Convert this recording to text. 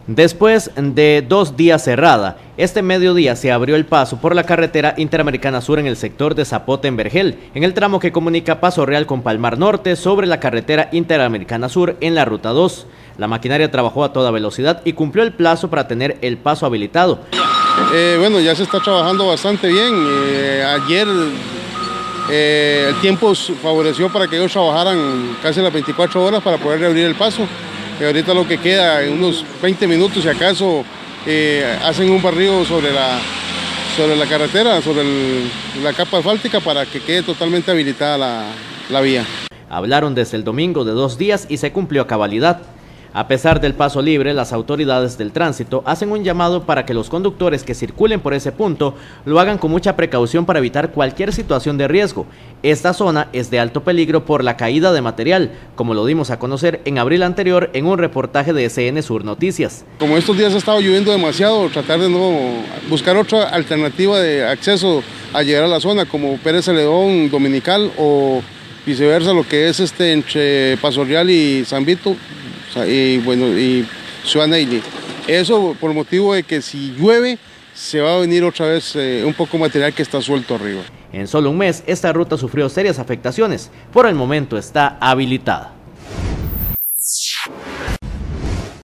Después de 2 días cerrada, este mediodía se abrió el paso por la carretera Interamericana Sur en el sector de Zapote en Vergel, en el tramo que comunica Paso Real con Palmar Norte sobre la carretera Interamericana Sur en la Ruta 2. La maquinaria trabajó a toda velocidad y cumplió el plazo para tener el paso habilitado. Bueno, ya se está trabajando bastante bien. Ayer el tiempo favoreció para que ellos trabajaran casi las 24 horas para poder reabrir el paso. Ahorita lo que queda, en unos 20 minutos, si acaso, hacen un barrido sobre la carretera, sobre la capa asfáltica, para que quede totalmente habilitada la vía. Hablaron desde el domingo de 2 días y se cumplió a cabalidad. A pesar del paso libre, las autoridades del tránsito hacen un llamado para que los conductores que circulen por ese punto lo hagan con mucha precaución para evitar cualquier situación de riesgo. Esta zona es de alto peligro por la caída de material, como lo dimos a conocer en abril anterior en un reportaje de SN Sur Noticias. Como estos días ha estado lloviendo demasiado, tratar de no buscar otra alternativa de acceso a llegar a la zona, como Pérez Celedón, Dominical o viceversa, lo que es entre Paso Real y San Vito. Y Ciudad Neyli. Eso por motivo de que si llueve se va a venir otra vez un poco material que está suelto arriba. En solo un mes esta ruta sufrió serias afectaciones. Por el momento está habilitada.